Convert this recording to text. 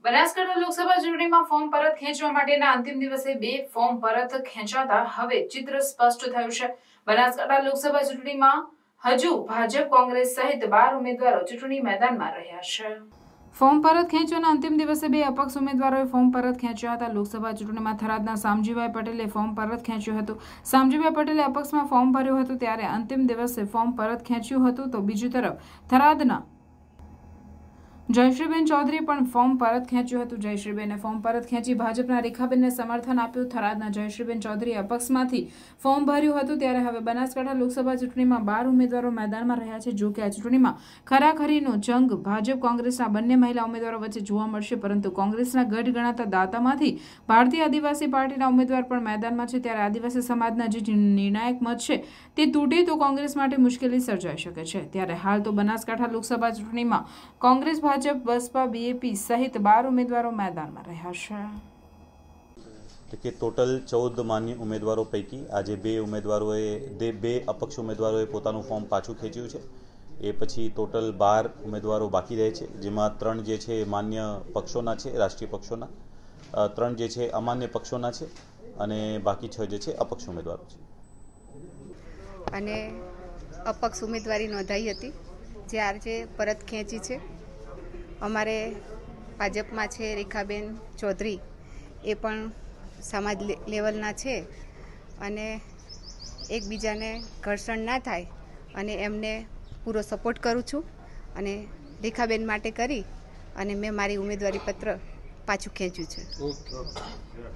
બનાસકાંઠા લોકસભા ચૂંટણીમાં ફોર્મ પરત ખેંચવા માટેના અંતિમ દિવસે 2 ફોર્મ પરત ખેંચાતા હવે ચિત્ર સ્પષ્ટ થયું છે। બનાસકાંઠા લોકસભા ચૂંટણીમાં હજુ ભાજપ, કોંગ્રેસ સહિત 12 ઉમેદવારો ચૂંટણી મેદાનમાં રહ્યા છે। ફોર્મ પરત ખેંચવાના અંતિમ દિવસે 2 અપક્ષ ઉમેદવારોએ ફોર્મ પરત ખેંચ્યા હતા। લોકસભા ચૂંટણીમાં થરાદના સામજીભાઈ પટેલે ફોર્મ પરત ખેંચ્યું હતું। સામજીભાઈ પટેલે અપક્ષમાં ફોર્મ ભર્યું હતું, ત્યારે અંતિમ દિવસે ફોર્મ પરત ખેંચ્યું હતું। તો બીજી તરફ થરાદના જયશ્રીબેન ચૌધરી પણ ફોર્મ પરત ખેંચ્યું હતું। જયશ્રીબેને ફોર્મ પરત ખેંચી ભાજપના રેખાબેનને સમર્થન આપ્યું। થરાદના જયશ્રીબેન ચૌધરીએ અપક્ષમાંથી ફોર્મ ભર્યું હતું, ત્યારે હવે બનાસકાંઠા લોકસભા ચૂંટણીમાં 12 ઉમેદવારો મેદાનમાં રહ્યા છે। જો કે આ ચૂંટણીમાં ખરાખરીનો જંગ ભાજપ કોંગ્રેસના બંને મહિલા ઉમેદવારો વચ્ચે જોવા મળશે, પરંતુ કોંગ્રેસના ગઢ ગણાતા દાંતામાંથી ભારતીય આદિવાસી પાર્ટીના ઉમેદવાર પણ મેદાનમાં છે। ત્યારે આદિવાસી સમાજના જે નિર્ણાયક મત છે તે તૂટે તો કોંગ્રેસ માટે મુશ્કેલી સર્જાઈ શકે છે। ત્યારે હાલ તો બનાસકાંઠા લોકસભા ચૂંટણીમાં કોંગ્રેસ, ભાજપ, બસપા, બીએપી સહિત 12 ઉમેદવારો મેદાનમાં રહ્યા છે। કે ટોટલ 14 માન્ય ઉમેદવારો પૈકી આજે 2 અપક્ષ ઉમેદવારોએ પોતાનું ફોર્મ પાછું ખેંચ્યું છે। એ પછી ટોટલ 12 ઉમેદવારો બાકી રહે છે, જેમાં 3 જે છે માન્ય પક્ષોના છે, રાષ્ટ્રીય પક્ષોના, 3 જે છે અમાન્ય પક્ષોના છે અને બાકી 6 જે છે અપક્ષ ઉમેદવારો છે। અને અપક્ષ ઉમેદવારી નોંધાઈ હતી, જે આજે પરત ખેંચી છે। અમારે ભાજપમાં છે રેખાબેન ચૌધરી, એ પણ સમાજ લેવલના છે અને એકબીજાને ઘર્ષણ ના થાય અને એમને પૂરો સપોર્ટ કરું છું અને રેખાબેન માટે કરી અને મેં મારી ઉમેદવારી પત્ર પાછું ખેંચ્યું છે।